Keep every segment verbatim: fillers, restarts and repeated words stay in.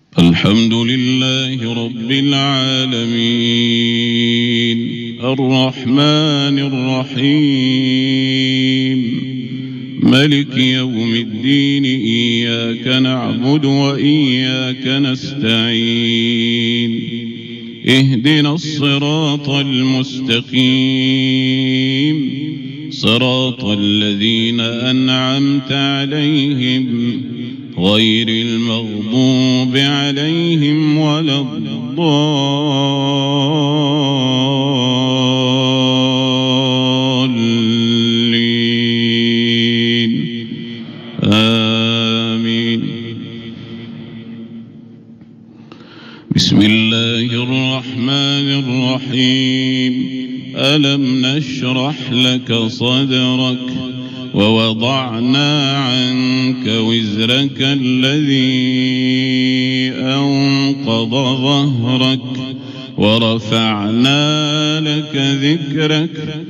الحمد لله رب العالمين الرحمن الرحيم ملك يوم الدين إياك نعبد وإياك نستعين اهدنا الصراط المستقيم صراط الذين أنعمت عليهم غير المغضوب عليهم ولا الضالين آمين. بسم الله الرحمن الرحيم ألم نشرح لك صدرك ووضعنا عنك وزرك الذي أنقض ظهرك ورفعنا لك ذكرك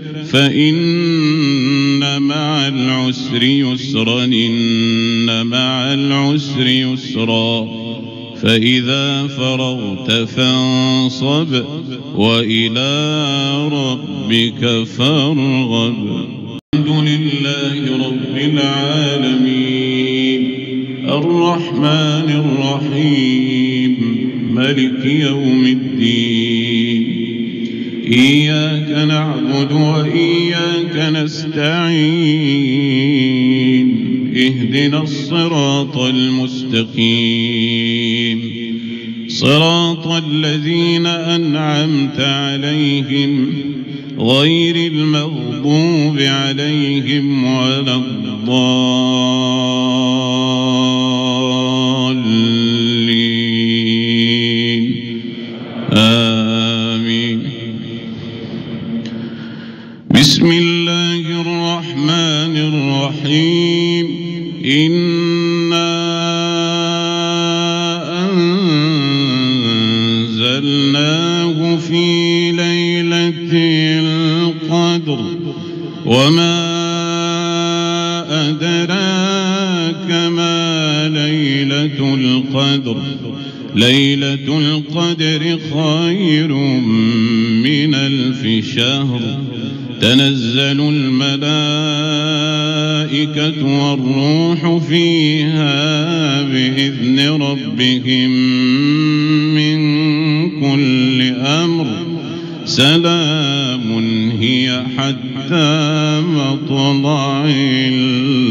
فإن مع العسر يسرا إن مع العسر يسرا فإذا فرغت فانصب وإلى ربك فارغب. الحمد لله رب العالمين الرحمن الرحيم ملك يوم الدين إياك نعبد وإياك نستعين اهدنا الصراط المستقيم صراط الذين أنعمت عليهم غير المغضوب عليهم ولا الضالين آمين. بسم الله الرحمن الرحيم إنا أنزلناه في ليلة القدر وما أدراك ما ليلة القدر ليلة القدر خير من ألف شهر تنزل الملائكة والروح فيها بإذن ربهم من كل أمر سلام هي حتى مطلع